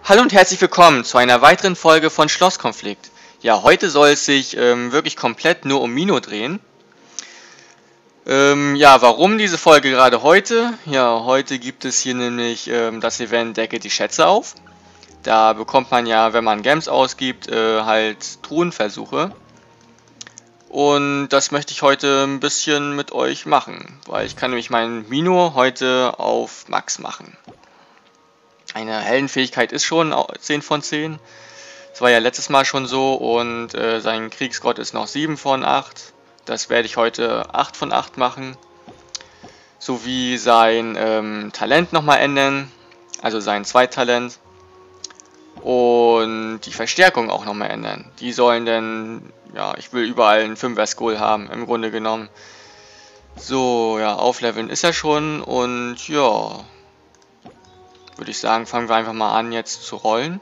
Hallo und herzlich willkommen zu einer weiteren Folge von Schlosskonflikt. Ja, heute soll es sich wirklich komplett nur um Mino drehen. Ja, warum diese Folge gerade heute? Ja, heute gibt es hier nämlich das Event Decke die Schätze auf. Da bekommt man ja, wenn man Gems ausgibt, halt Truhenversuche. Und das möchte ich heute ein bisschen mit euch machen, weil ich kann nämlich meinen Mino heute auf Max machen. Eine Heldenfähigkeit ist schon 10 von 10. Das war ja letztes Mal schon so und sein Kriegsgott ist noch 7 von 8. Das werde ich heute 8 von 8 machen. Sowie sein Talent nochmal ändern, also sein Zweittalent. Und die Verstärkung auch nochmal ändern. Die sollen dann, ja, ich will überall einen 5er Skull haben, im Grunde genommen. So, ja, aufleveln ist er schon und ja, würde ich sagen, fangen wir einfach mal an jetzt zu rollen.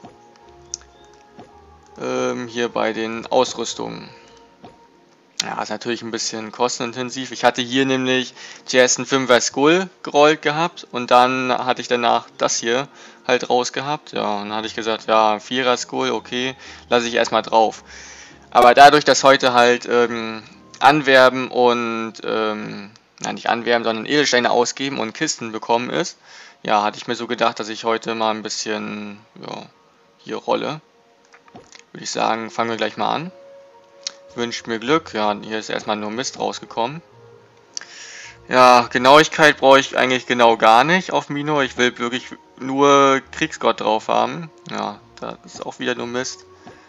Hier bei den Ausrüstungen. Ja, ist natürlich ein bisschen kostenintensiv. Ich hatte hier nämlich zuerst einen 5er Skull gerollt gehabt und dann hatte ich danach das hier halt raus gehabt. Ja, und dann hatte ich gesagt, ja, 4er Skull, okay, lasse ich erstmal drauf. Aber dadurch, dass heute halt Anwerben und, nein, nicht Anwerben, sondern Edelsteine ausgeben und Kisten bekommen ist, ja, hatte ich mir so gedacht, dass ich heute mal ein bisschen, ja, hier rolle. Würde ich sagen, fangen wir gleich mal an. Wünscht mir Glück. Ja, hier ist erstmal nur Mist rausgekommen. Ja, Genauigkeit brauche ich eigentlich genau gar nicht auf Mino. Ich will wirklich nur Kriegsgott drauf haben. Ja, da ist auch wieder nur Mist.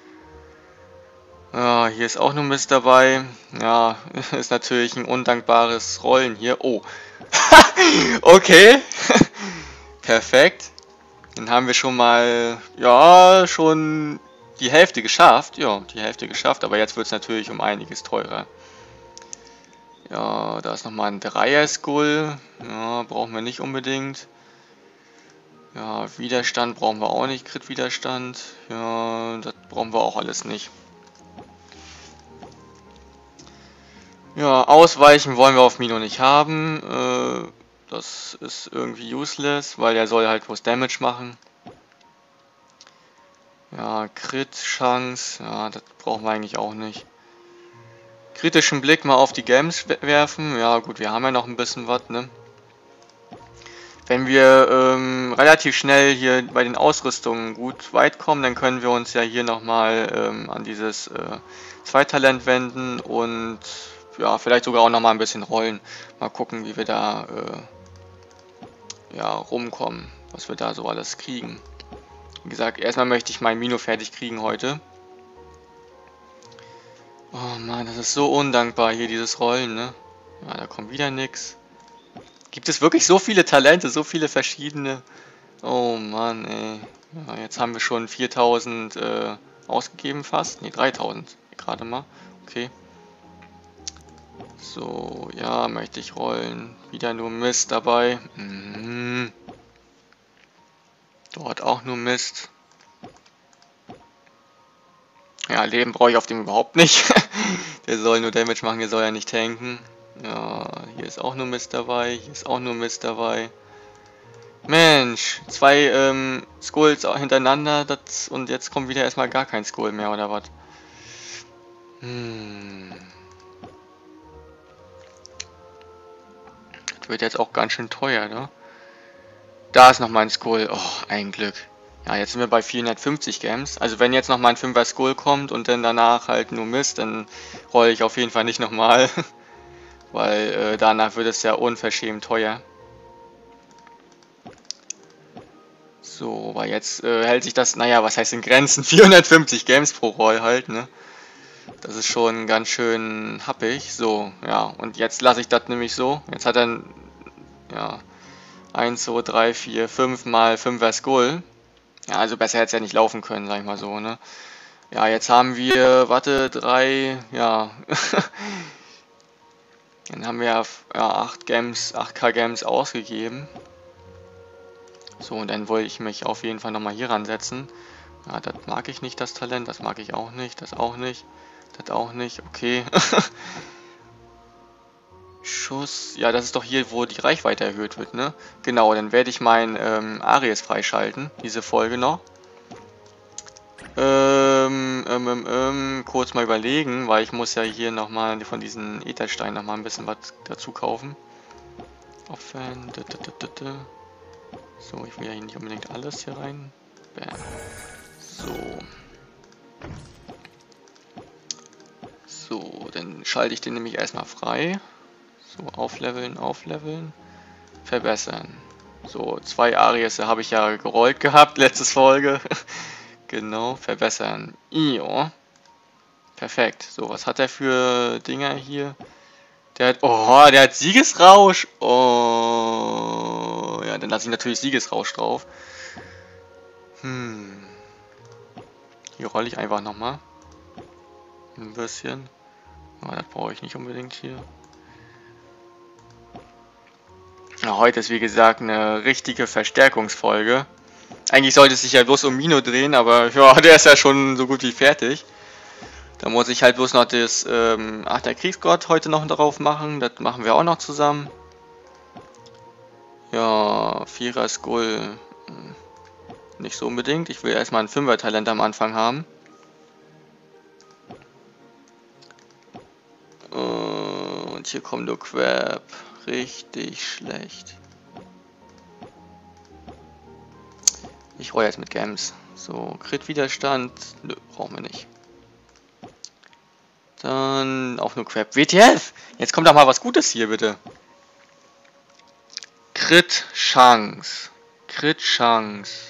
Ja, hier ist auch nur Mist dabei. Ja, ist natürlich ein undankbares Rollen hier. Oh. Okay. Perfekt. Dann haben wir schon mal, ja, schon die Hälfte geschafft. Ja, die Hälfte geschafft, aber jetzt wird es natürlich um einiges teurer. Ja, da ist nochmal ein 3er Skull. Ja, brauchen wir nicht unbedingt. Ja, Widerstand brauchen wir auch nicht. Crit-Widerstand. Ja, das brauchen wir auch alles nicht. Ja, ausweichen wollen wir auf Mino nicht haben. Das ist irgendwie useless, weil er soll halt bloß Damage machen. Ja, Crit-Chance, ja, das brauchen wir eigentlich auch nicht. Kritischen Blick mal auf die Gems werfen. Ja gut, wir haben ja noch ein bisschen was, ne? Wenn wir relativ schnell hier bei den Ausrüstungen gut weit kommen, dann können wir uns ja hier nochmal an dieses Zweittalent wenden und ja, vielleicht sogar auch nochmal ein bisschen rollen. Mal gucken, wie wir da ja, rumkommen, was wir da so alles kriegen. Wie gesagt, erstmal möchte ich mein Mino fertig kriegen heute. Oh Mann, das ist so undankbar hier, dieses Rollen, ne? Ja, da kommt wieder nix. Gibt es wirklich so viele Talente, so viele verschiedene? Oh Mann, ey. Ja, jetzt haben wir schon 4000 ausgegeben fast. Ne, 3000 gerade mal. Okay. So, ja, möchte ich rollen. Wieder nur Mist dabei. Dort auch nur Mist. Ja, Leben brauche ich auf dem überhaupt nicht. Der soll nur Damage machen, der soll ja nicht tanken. Ja, hier ist auch nur Mist dabei, hier ist auch nur Mist dabei. Mensch, 2 Skulls hintereinander und jetzt kommt wieder erstmal gar kein Skull mehr, oder was? Das wird jetzt auch ganz schön teuer, ne? Da ist noch mein Skull. Oh, ein Glück. Ja, jetzt sind wir bei 450 Gems. Also wenn jetzt noch mal ein 5er Skull kommt und dann danach halt nur Mist, dann rolle ich auf jeden Fall nicht nochmal. Weil danach wird es ja unverschämt teuer. So, aber jetzt hält sich das, naja, was heißt in Grenzen? 450 Gems pro Roll halt, ne? Das ist schon ganz schön happig. So, ja, und jetzt lasse ich das nämlich so. Jetzt hat er, ja, 1, 2, 3, 4, 5 mal 5er Skull. Ja, also besser hätte es ja nicht laufen können, sag ich mal so, ne? Ja, jetzt haben wir, warte, 3, ja. Dann haben wir ja 8 Gems, 8k Gems ausgegeben. So, und dann wollte ich mich auf jeden Fall nochmal hier ransetzen. Ja, das mag ich nicht, das Talent, das mag ich auch nicht, das auch nicht, das auch nicht, okay. Schuss, ja, das ist doch hier, wo die Reichweite erhöht wird, ne? Genau, dann werde ich meinen Aries freischalten, diese Folge noch. Kurz mal überlegen, weil ich muss ja hier nochmal von diesen Äthersteinen nochmal ein bisschen was dazu kaufen. Offen. So, ich will ja hier nicht unbedingt alles hier rein. Bam. So. So, dann schalte ich den nämlich erstmal frei. So, aufleveln, aufleveln. Verbessern. So, 2 Aries habe ich ja gerollt gehabt, letztes Folge. Genau, verbessern. Ja. Perfekt. So, was hat er für Dinger hier? Der hat, oh, der hat Siegesrausch. Oh, ja, dann lasse ich natürlich Siegesrausch drauf. Hier rolle ich einfach nochmal. Ein bisschen. Aber das brauche ich nicht unbedingt hier. Ja, heute ist wie gesagt eine richtige Verstärkungsfolge. Eigentlich sollte es sich ja bloß um Mino drehen, aber ja, der ist ja schon so gut wie fertig. Da muss ich halt bloß noch das der Kriegsgott heute noch drauf machen. Das machen wir auch noch zusammen. Ja, 4er Skull. Nicht so unbedingt. Ich will erstmal ein 5er Talent am Anfang haben. Und hier kommt nur Crab. Richtig schlecht. Ich roll jetzt mit Gems. So, Crit-Widerstand. Nö, brauchen wir nicht. Dann auch nur Crab. WTF! Jetzt kommt doch mal was Gutes hier, bitte. Crit-Chance. Crit-Chance.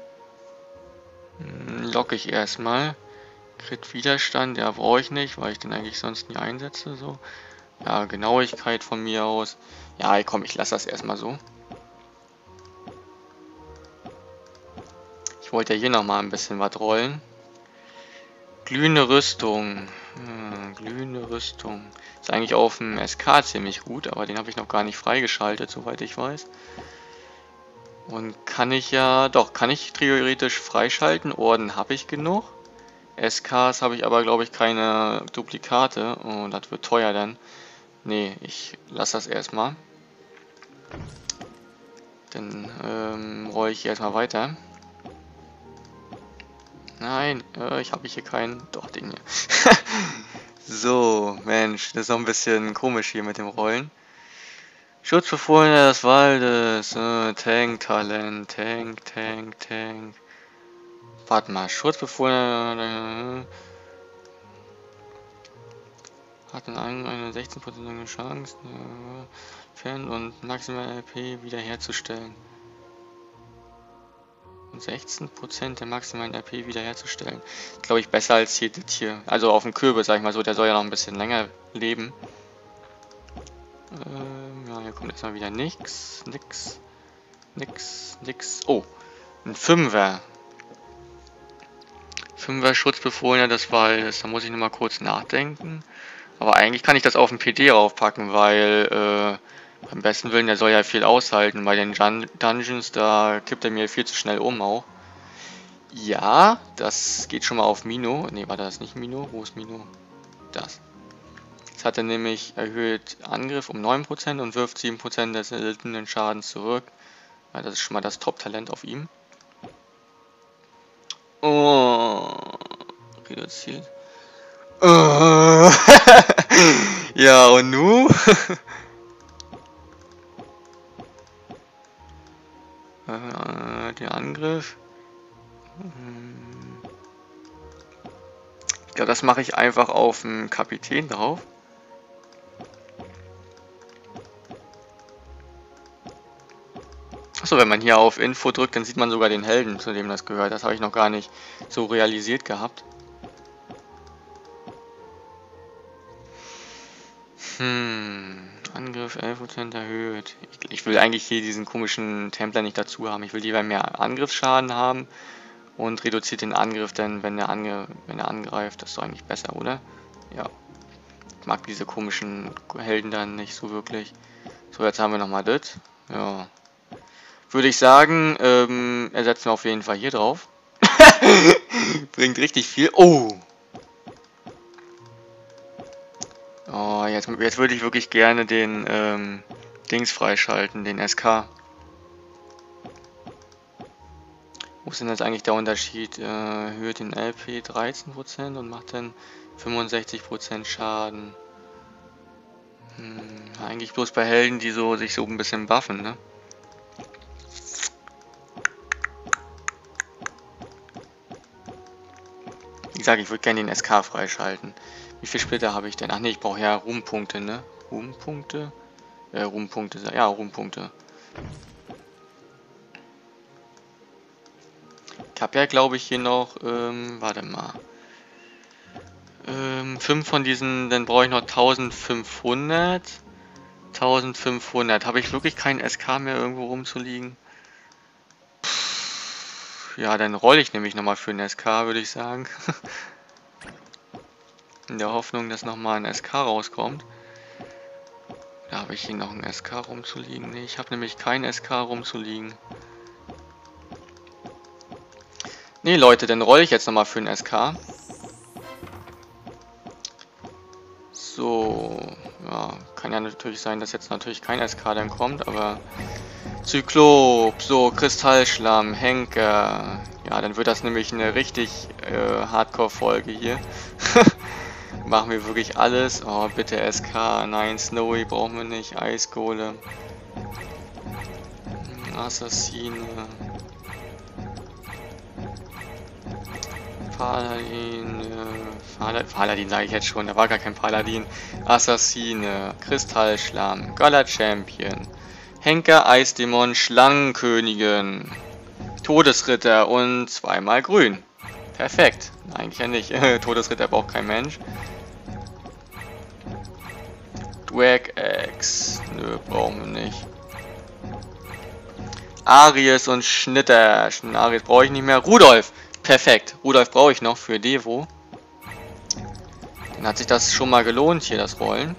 Locke ich erstmal. Crit-Widerstand, ja, brauche ich nicht, weil ich den eigentlich sonst nie einsetze. So. Ja, Genauigkeit von mir aus. Ja, komm, ich lasse das erstmal so. Ich wollte ja hier nochmal ein bisschen was rollen. Glühende Rüstung. Glühende Rüstung. Ist eigentlich auf dem SK ziemlich gut, aber den habe ich noch gar nicht freigeschaltet, soweit ich weiß. Und kann ich ja... Doch, kann ich theoretisch freischalten. Orden habe ich genug. SKs habe ich aber, glaube ich, keine Duplikate. Und das wird teuer dann. Nee, ich lasse das erstmal. Dann rolle ich hier erstmal weiter. Nein, ich habe hier keinen. Doch, den hier. So, Mensch, das ist noch ein bisschen komisch hier mit dem Rollen. Schutzbefohlener des Waldes. Tank-Talent. Tank. Warte mal, Schutzbefohlener. Hat eine 16% Chance. Fern- und maximal RP wiederherzustellen. Und 16% der maximalen RP wiederherzustellen. Glaube ich besser als hier das hier. Also auf dem Kürbis, sag ich mal so, der soll ja noch ein bisschen länger leben. Ja, hier kommt erstmal wieder nix. Oh, ein 5er. 5er Schutzbefohlener des Waldes. Da muss ich nochmal kurz nachdenken. Aber eigentlich kann ich das auf den PD raufpacken, weil beim besten Willen, der soll ja viel aushalten. Bei den Dungeons, da kippt er mir viel zu schnell um auch. Ja, das geht schon mal auf Mino. Ne, war das nicht Mino? Wo ist Mino? Das. Jetzt hat er nämlich erhöht Angriff um 9% und wirft 7% des erlittenen Schadens zurück. Ja, das ist schon mal das Top-Talent auf ihm. Oh, reduziert. Oh. Ja, und nu? Der Angriff. Ich glaube, das mache ich einfach auf den Kapitän drauf. Achso, wenn man hier auf Info drückt, dann sieht man sogar den Helden, zu dem das gehört. Das habe ich noch gar nicht so realisiert gehabt. Angriff 11% erhöht. Ich will eigentlich hier diesen komischen Templer nicht dazu haben. Ich will lieber mehr Angriffsschaden haben und reduziert den Angriff, denn wenn er angreift, das ist doch eigentlich besser, oder? Ja. Ich mag diese komischen Helden dann nicht so wirklich. So, jetzt haben wir nochmal das. Ja. Würde ich sagen, ersetzen wir auf jeden Fall hier drauf. Bringt richtig viel. Oh! Oh, jetzt würde ich wirklich gerne den Dings freischalten, den SK. Wo ist denn jetzt eigentlich der Unterschied? Erhöht den LP 13% und macht dann 65% Schaden. Eigentlich bloß bei Helden, die sich so ein bisschen buffen, ne? Wie gesagt, ich würde gerne den SK freischalten. Wie viel Splitter habe ich denn? Ach ne, ich brauche ja Ruhmpunkte, ne? Ruhmpunkte? Ruhmpunkte, ja, Ruhmpunkte. Ich habe ja, glaube ich, hier noch, warte mal. 5 von diesen, dann brauche ich noch 1500. 1500. Habe ich wirklich keinen SK mehr irgendwo rumzuliegen? Ja, dann rolle ich nämlich nochmal für einen SK, würde ich sagen. In der Hoffnung, dass nochmal ein SK rauskommt. Da habe ich hier noch einen SK rumzuliegen. Ne, ich habe nämlich keinen SK rumzuliegen. Ne, Leute, dann rolle ich jetzt nochmal für einen SK. So, ja, kann ja natürlich sein, dass jetzt natürlich kein SK dann kommt, aber Zyklop, so, Kristallschlamm, Henker. Ja, dann wird das nämlich eine richtig Hardcore-Folge hier. Machen wir wirklich alles. Oh, bitte SK. Nein, Snowy brauchen wir nicht. Eisgolem. Assassine. Paladin. Paladin sage ich jetzt schon. Da war gar kein Paladin. Assassine. Kristallschlamm. Gala Champion. Henker, Eisdämon, Schlangenkönigin. Todesritter und zweimal grün. Perfekt. Eigentlich ja nicht. Todesritter braucht kein Mensch. Drag X. Nö, brauchen wir nicht. Aries und Schnitter. Aries brauche ich nicht mehr. Rudolf. Perfekt. Rudolf brauche ich noch für Devo. Dann hat sich das schon mal gelohnt, hier das Rollen.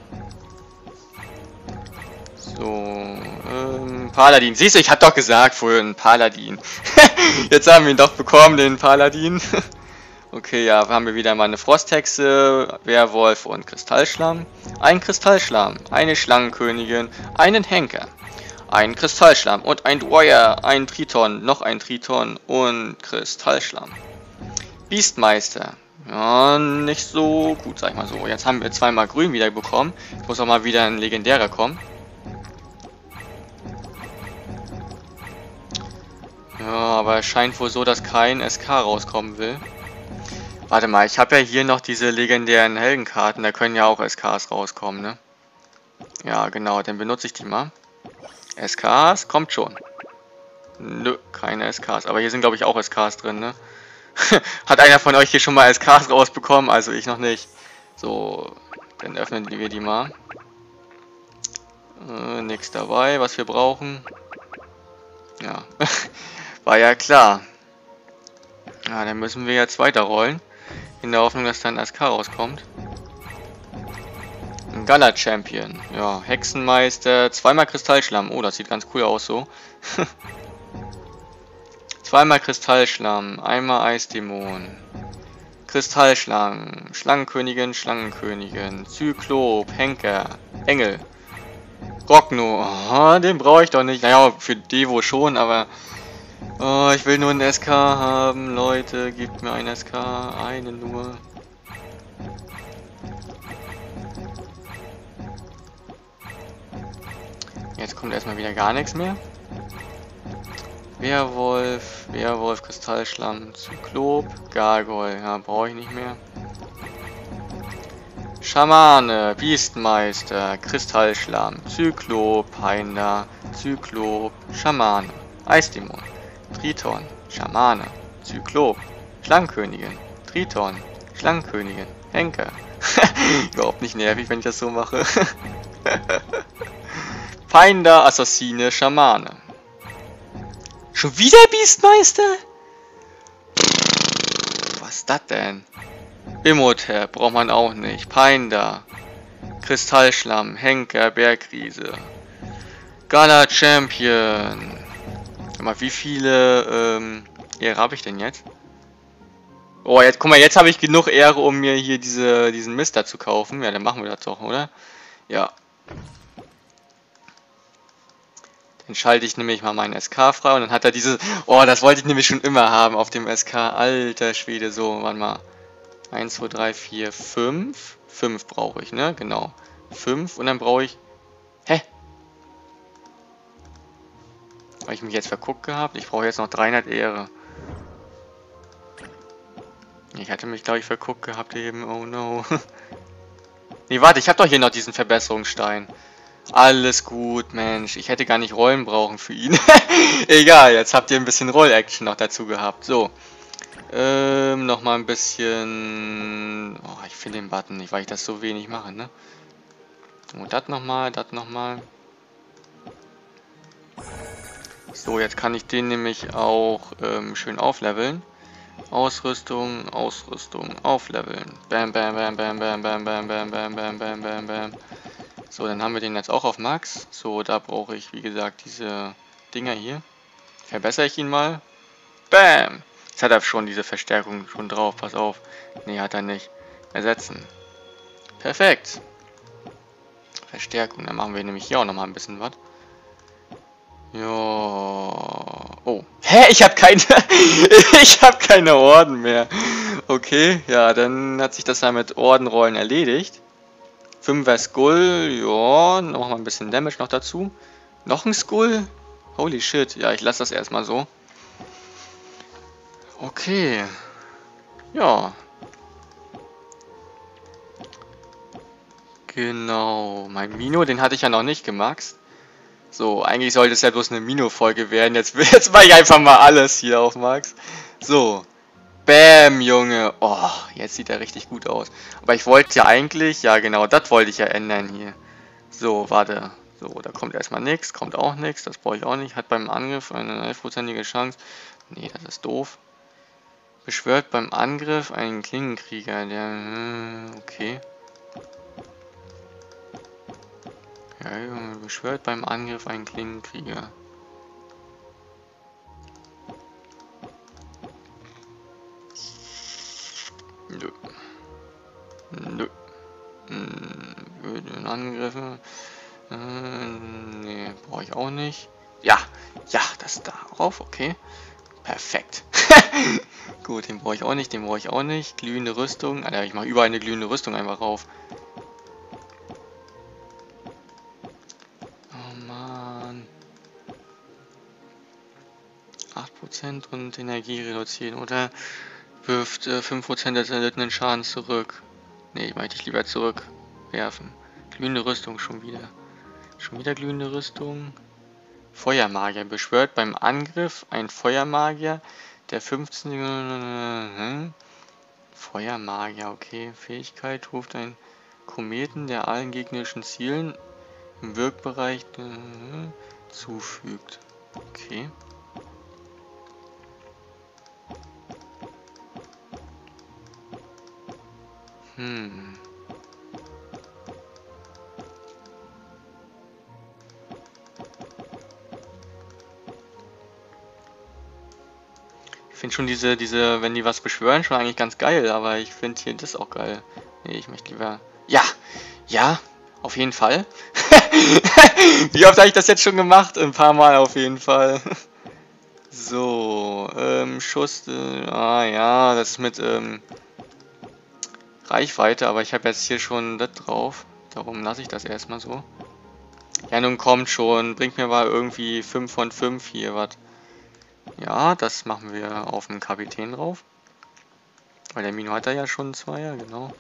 So. Paladin. Siehst du, ich hab doch gesagt vorhin Paladin. Jetzt haben wir ihn doch bekommen, den Paladin. Okay, ja, haben wir wieder mal eine Frosthexe, Werwolf und Kristallschlamm. Ein Kristallschlamm, eine Schlangenkönigin, einen Henker, einen Kristallschlamm und ein Dwyer, ein Triton, noch ein Triton und Kristallschlamm. Beastmeister. Ja, nicht so gut, sag ich mal so. Jetzt haben wir zweimal grün wieder bekommen. Jetzt muss auch mal wieder ein legendärer kommen. Ja, aber es scheint wohl so, dass kein SK rauskommen will. Warte mal, ich habe ja hier noch diese legendären Heldenkarten, da können ja auch SKs rauskommen, ne? Ja, genau, dann benutze ich die mal. SKs, kommt schon. Nö, keine SKs, aber hier sind glaube ich auch SKs drin, ne? Hat einer von euch hier schon mal SKs rausbekommen? Also ich noch nicht. So, dann öffnen wir die mal. Nichts dabei, was wir brauchen. Ja, war ja klar. Ja, dann müssen wir jetzt weiterrollen. In der Hoffnung, dass dann SK rauskommt. Ein Gala Champion. Ja, Hexenmeister. Zweimal Kristallschlamm. Oh, das sieht ganz cool aus so. Zweimal Kristallschlamm. Einmal Eisdämon. Kristallschlamm. Schlangenkönigin, Schlangenkönigin. Zyklop. Henker. Engel. Rogno. Oh, den brauche ich doch nicht. Naja, für Devo schon, aber... Oh, ich will nur einen SK haben, Leute. Gebt mir einen SK. Einen nur. Jetzt kommt erstmal wieder gar nichts mehr. Werwolf, Werwolf, Kristallschlamm, Zyklop, Gargoyle. Ja, brauche ich nicht mehr. Schamane, Beastmeister, Kristallschlamm, Zyklop, Heinder, Zyklop, Schamane, Eisdämon, Triton, Schamane, Zyklop, Schlangenkönigin, Triton, Schlangenkönigin, Henker. Überhaupt nicht nervig, wenn ich das so mache. Feinder, Assassine, Schamane. Schon wieder Beastmeister? Was ist das denn? Imhotep braucht man auch nicht. Peinder, Kristallschlamm, Henker, Bergriese. Gala Champion. Sag mal, wie viele Ehre habe ich denn jetzt? Oh, jetzt guck mal, jetzt habe ich genug Ehre, um mir hier diesen Mister zu kaufen. Ja, dann machen wir das doch, oder? Ja. Dann schalte ich nämlich mal meinen SK frei und dann hat er diese... Oh, das wollte ich nämlich schon immer haben auf dem SK. Alter Schwede, so, warte mal. 1, 2, 3, 4, 5. 5 brauche ich, ne? Genau. 5 und dann brauche ich... Hä? Habe ich mich jetzt verguckt gehabt? Ich brauche jetzt noch 300 Ehre. Ich hatte mich, glaube ich, verguckt gehabt eben. Oh no. Nee, warte, ich habe doch hier noch diesen Verbesserungsstein. Alles gut, Mensch. Ich hätte gar nicht Rollen brauchen für ihn. Egal, jetzt habt ihr ein bisschen Roll-Action noch dazu gehabt. So. Nochmal ein bisschen... Oh, ich finde den Button nicht, weil ich das so wenig mache, ne? Und das nochmal, das nochmal. So, jetzt kann ich den nämlich auch schön aufleveln. Ausrüstung, Ausrüstung, aufleveln. Bam, bam, bam, bam, bam, bam, bam, bam, bam, bam, bam, bam, bam. So, dann haben wir den jetzt auch auf Max. So, da brauche ich, wie gesagt, diese Dinger hier. Verbessere ich ihn mal. Bam! Jetzt hat er schon diese Verstärkung schon drauf. Pass auf. Nee, hat er nicht. Ersetzen. Perfekt. Verstärkung. Dann machen wir nämlich hier auch nochmal ein bisschen was. Ja. Oh. Hä? Ich habe keine... ich habe keine Orden mehr. Okay, ja, dann hat sich das mal mit Ordenrollen erledigt. 5er Skull, ja, noch mal ein bisschen Damage noch dazu. Noch ein Skull? Holy shit, ja, ich lasse das erstmal so. Okay. Ja. Genau, mein Mino, den hatte ich ja noch nicht gemaxt. So, eigentlich sollte es ja bloß eine Mino-Folge werden. Jetzt mache ich einfach mal alles hier auf Max. So. Bam, Junge. Oh, jetzt sieht er richtig gut aus. Aber ich wollte ja eigentlich... Ja, genau, das wollte ich ja ändern hier. So, warte. So, da kommt erstmal nichts. Kommt auch nichts. Das brauche ich auch nicht. Hat beim Angriff eine 11%ige Chance. Nee, das ist doof. Beschwört beim Angriff einen Klingenkrieger. Der... Okay. Ja, Junge, beschwört beim Angriff einen Klingenkrieger. Nö. Nö. Würde angegriffen. Nee, brauche ich auch nicht. Ja, ja, das darauf, okay. Perfekt. Gut, den brauche ich auch nicht, den brauche ich auch nicht. Glühende Rüstung. Alter, ich mache überall eine glühende Rüstung einfach rauf. 8% und Energie reduzieren oder wirft 5% des erlittenen Schadens zurück. Ne, möchte ich lieber zurückwerfen. Glühende Rüstung schon wieder. Schon wieder glühende Rüstung. Feuermagier beschwört beim Angriff ein Feuermagier, der 15... Feuermagier, okay. Fähigkeit ruft ein Kometen, der allen gegnerischen Zielen im Wirkbereich zufügt. Okay. Ich finde schon diese, wenn die was beschwören, schon eigentlich ganz geil, aber ich finde hier das auch geil. Nee, ich möchte lieber... Ja! Ja! Auf jeden Fall. Wie oft habe ich das jetzt schon gemacht? Ein paar Mal auf jeden Fall. So, Schuss... ja, das ist mit, Reichweite, aber ich habe jetzt hier schon das drauf. Darum lasse ich das erstmal so. Ja, nun kommt schon. Bringt mir mal irgendwie 5 von 5 hier was. Ja, das machen wir auf dem Kapitän drauf. Weil der Mino hat da ja schon 2, ja, genau.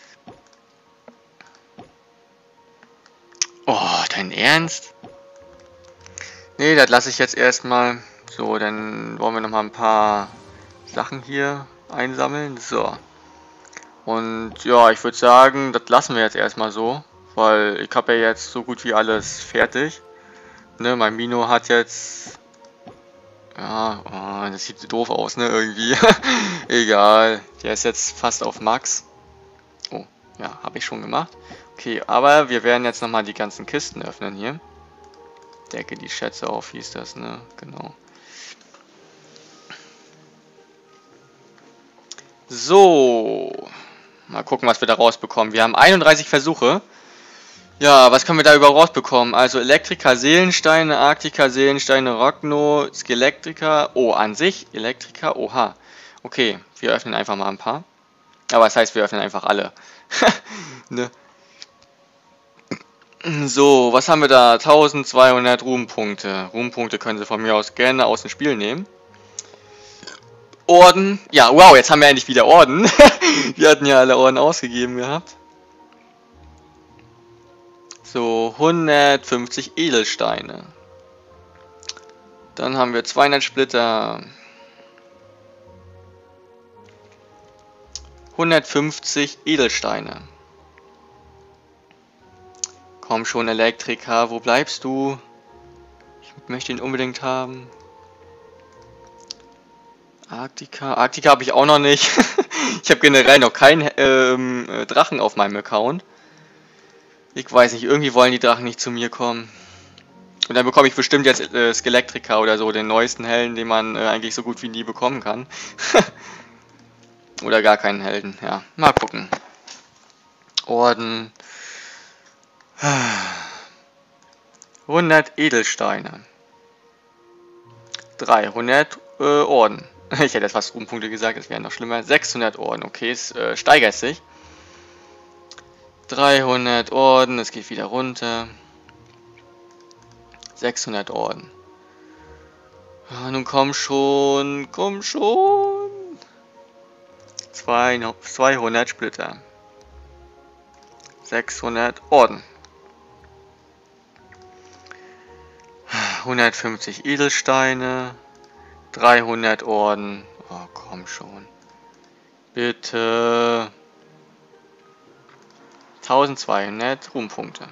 Oh, dein Ernst? Nee, das lasse ich jetzt erstmal. So, dann wollen wir nochmal ein paar Sachen hier einsammeln. So. Und ja, ich würde sagen, das lassen wir jetzt erstmal so. Weil ich habe ja jetzt so gut wie alles fertig. Ne, mein Mino hat jetzt... Ja, oh, das sieht so doof aus, ne, irgendwie. Egal, der ist jetzt fast auf Max. Oh, ja, habe ich schon gemacht. Okay, aber wir werden jetzt nochmal die ganzen Kisten öffnen hier. Decke die Schätze auf, hieß das, ne, genau. So, mal gucken, was wir da rausbekommen. Wir haben 31 Versuche. Ja, was können wir da überhaupt rausbekommen? Also Elektriker, Seelensteine, Arktiker, Seelensteine, Rogno, Skelektriker. Oh, an sich Elektriker, oha. Okay, wir öffnen einfach mal ein paar. Aber das heißt, wir öffnen einfach alle. Ne? So, was haben wir da? 1200 Ruhmpunkte. Ruhmpunkte können Sie von mir aus gerne aus dem Spiel nehmen. Orden. Ja, wow, jetzt haben wir endlich wieder Orden. Wir hatten ja alle Orden ausgegeben gehabt. So, 150 Edelsteine. Dann haben wir 200 Splitter. 150 Edelsteine. Komm schon, Elektriker, wo bleibst du? Ich möchte ihn unbedingt haben. Arktika. Arktika habe ich auch noch nicht. Ich habe generell noch keinen Drachen auf meinem Account. Ich weiß nicht, irgendwie wollen die Drachen nicht zu mir kommen. Und dann bekomme ich bestimmt jetzt Skelektriker oder so, den neuesten Helden, den man eigentlich so gut wie nie bekommen kann. Oder gar keinen Helden, ja. Mal gucken. Orden. 100 Edelsteine. 300 Orden. Ich hätte jetzt fast Ruhmpunkte gesagt, das wäre noch schlimmer. 600 Orden, okay, es steigert sich. 300 Orden, es geht wieder runter. 600 Orden. Ja, nun komm schon, komm schon. 200 Splitter. 600 Orden. 150 Edelsteine. 300 Orden. Oh, komm schon. Bitte. 1200 Ruhmpunkte.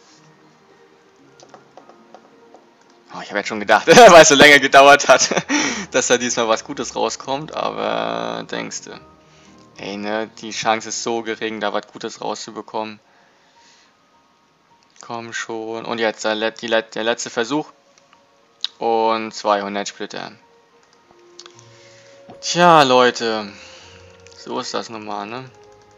Oh, ich habe jetzt schon gedacht, weil es so länger gedauert hat, dass da diesmal was Gutes rauskommt, aber denkst du, ey, ne, die Chance ist so gering, da was Gutes rauszubekommen. Komm schon. Und jetzt der letzte Versuch. Und 200 Splitter. Tja, Leute. So ist das nun mal, ne?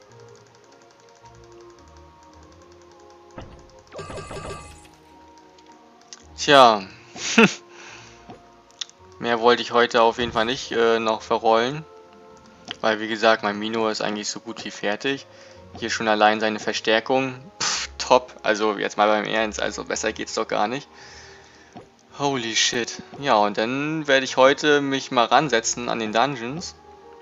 Tja. Mehr wollte ich heute auf jeden Fall nicht noch verrollen. Weil, wie gesagt, mein Mino ist eigentlich so gut wie fertig. Hier schon allein seine Verstärkung. Pff, top. Also, jetzt mal beim Ernst. Also, besser geht's doch gar nicht. Holy shit. Ja, und dann werde ich heute mich mal ransetzen an den Dungeons.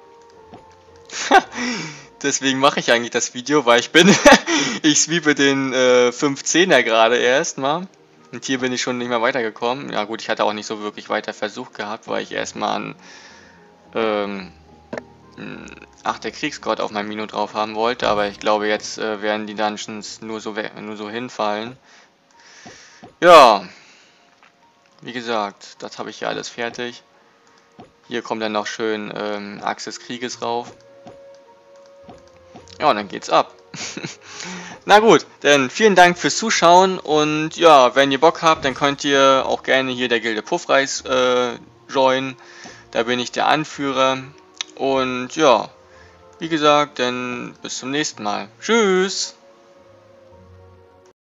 Deswegen mache ich eigentlich das Video, weil ich bin... ich sweepe den 15er gerade erst mal. Und hier bin ich schon nicht mehr weitergekommen. Ja gut, ich hatte auch nicht so wirklich weiter versucht gehabt, weil ich erstmal einen... der Kriegsgott auf meinem Mino drauf haben wollte. Aber ich glaube, jetzt werden die Dungeons nur so hinfallen. Ja... Wie gesagt, das habe ich ja alles fertig. Hier kommt dann noch schön Axt des Krieges rauf. Ja, und dann geht's ab. Na gut, dann vielen Dank fürs Zuschauen und ja, wenn ihr Bock habt, dann könnt ihr auch gerne hier der Gilde Puffreis joinen. Da bin ich der Anführer. Und ja, wie gesagt, dann bis zum nächsten Mal. Tschüss!